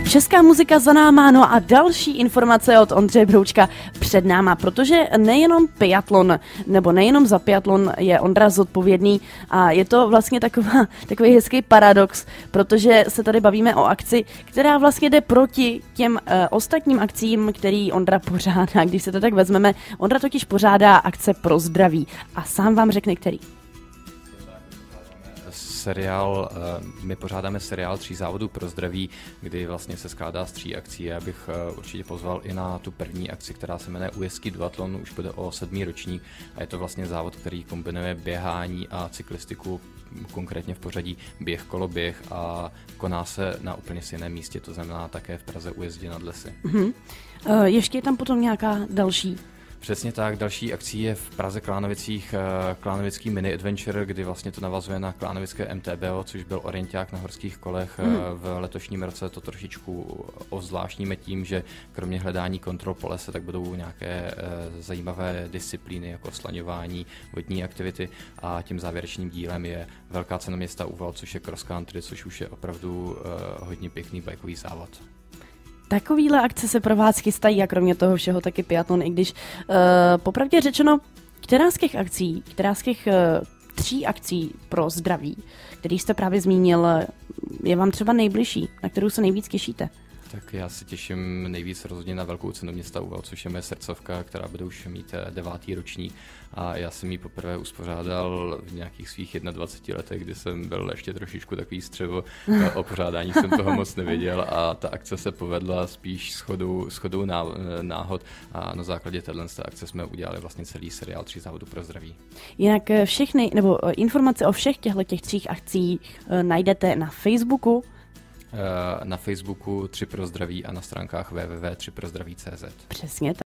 Česká muzika za náma, no a další informace od Ondřeje Broučka před náma, protože nejenom biatlon, nebo nejenom za biatlon je Ondra zodpovědný a je to vlastně takový hezký paradox, protože se tady bavíme o akci, která vlastně jde proti těm ostatním akcím, který Ondra pořádá. Když se to tak vezmeme, Ondra totiž pořádá akce pro zdraví a sám vám řekne, který. My pořádáme seriál 3 závodů pro zdraví, kdy vlastně se skládá z 3 akcí. Já bych určitě pozval i na tu první akci, která se jmenuje Újezdský duatlon, už bude o 7. ročník a je to vlastně závod, který kombinuje běhání a cyklistiku, konkrétně v pořadí běh, koloběh a koná se na úplně stejném místě, to znamená také v Praze u Jezdě nad Lesy. Ještě je tam potom nějaká další? Přesně tak, další akcí je v Praze Klánovicích Klánovický mini adventure, kdy vlastně to navazuje na klánovické MTBO, což byl orienták na horských kolech. V letošním roce to trošičku ozvláštníme tím, že kromě hledání kontrol po lese, tak budou nějaké zajímavé disciplíny jako slaňování, vodní aktivity a tím závěrečným dílem je Velká cena města Úval, což je cross country, což už je opravdu hodně pěkný bajkový závod. Takovýhle akce se pro vás chystají a kromě toho všeho taky biatlon, i když popravdě řečeno, která z těch 3 akcí pro zdraví, který jste právě zmínil, je vám třeba nejbližší, na kterou se nejvíc těšíte? Tak já se těším nejvíc rozhodně na Velkou cenu města Úval, což je moje srdcovka, která bude už mít 9. ročník a já jsem ji poprvé uspořádal v nějakých svých 21 letech, kdy jsem byl ještě trošičku takový střevo, o pořádání jsem toho moc nevěděl a ta akce se povedla spíš shodou náhod a na základě téhle akce jsme udělali vlastně celý seriál 3 závodů pro zdraví. Jinak informace o všech těchto 3 akcích najdete na Facebooku. Na Facebooku 3 pro zdraví a na stránkách www.3prozdraví.cz. Přesně.